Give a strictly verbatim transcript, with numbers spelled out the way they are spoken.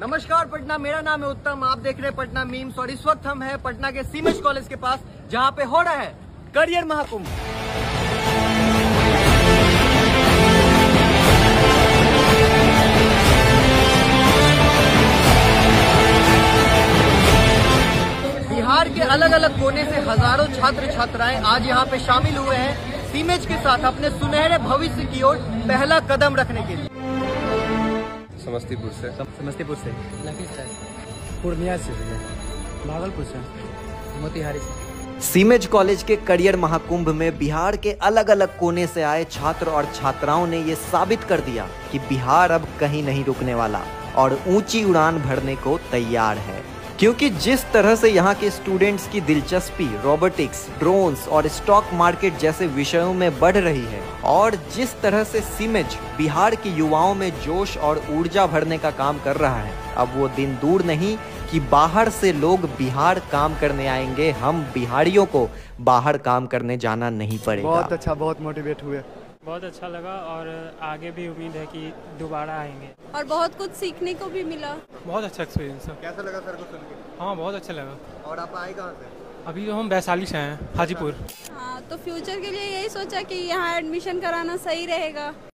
नमस्कार पटना, मेरा नाम है उत्तम। आप देख रहे हैं पटना मीम्स और इस वक्त हम हैं पटना के सीमेज कॉलेज के पास, जहां पे हो रहा है करियर महाकुंभ। बिहार के अलग अलग कोने से हजारों छात्र छात्राएं आज यहाँ पे शामिल हुए हैं सीमेज के साथ अपने सुनहरे भविष्य की ओर पहला कदम रखने के लिए। समस्तीपुर से समस्तीपुर से, लखीसराय, पूर्णिया से, भागलपुर से, मोतिहारी से। सीमेज कॉलेज के करियर महाकुंभ में बिहार के अलग अलग कोने से आए छात्र और छात्राओं ने ये साबित कर दिया कि बिहार अब कहीं नहीं रुकने वाला और ऊंची उड़ान भरने को तैयार है। क्योंकि जिस तरह से यहाँ के स्टूडेंट्स की दिलचस्पी रोबोटिक्स, ड्रोन्स और स्टॉक मार्केट जैसे विषयों में बढ़ रही है और जिस तरह से सीमेज बिहार के युवाओं में जोश और ऊर्जा भरने का काम कर रहा है, अब वो दिन दूर नहीं कि बाहर से लोग बिहार काम करने आएंगे। हम बिहारियों को बाहर काम करने जाना नहीं पड़ेगा। बहुत अच्छा, बहुत मोटिवेट हुए। बहुत अच्छा लगा और आगे भी उम्मीद है कि दोबारा आएंगे और बहुत कुछ सीखने को भी मिला। बहुत अच्छा एक्सपीरियंस है। कैसा लगा सर को सुन के? हाँ, बहुत अच्छा लगा। और आप आए कहाँ से? अभी तो हम वैशाली से हैं, हाजीपुर। हाँ, तो फ्यूचर के लिए यही सोचा कि यहाँ एडमिशन कराना सही रहेगा।